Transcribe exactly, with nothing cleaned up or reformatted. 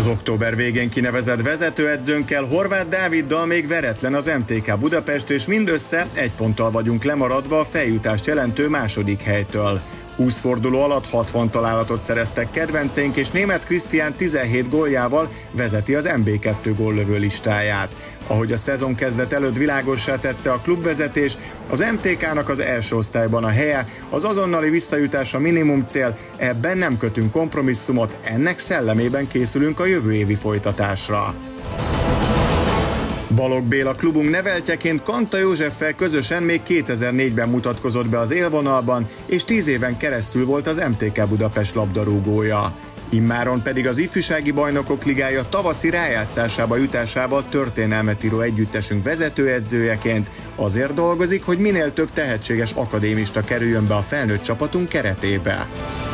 Az október végén kinevezett vezetőedzőnkkel, Horváth Dáviddal még veretlen az em té ká Budapest, és mindössze egy ponttal vagyunk lemaradva a feljutást jelentő második helytől. húsz forduló alatt hatvan találatot szereztek kedvenceink, és Németh Krisztián tizenhét góljával vezeti az em bé kettő góllövő listáját. Ahogy a szezon kezdet előtt világossá tette a klubvezetés, az em té kának az első osztályban a helye, az azonnali visszajutás a minimum cél, ebben nem kötünk kompromisszumot, ennek szellemében készülünk a jövő évi folytatásra. Balogh Béla klubunk neveltjeként Kanta Józseffel közösen még kétezer-négyben mutatkozott be az élvonalban, és tíz éven keresztül volt az em té ká Budapest labdarúgója. Immáron pedig az Ifjúsági Bajnokok Ligája tavaszi rájátszásába jutásával történelmet író együttesünk vezetőedzőjeként azért dolgozik, hogy minél több tehetséges akadémista kerüljön be a felnőtt csapatunk keretébe.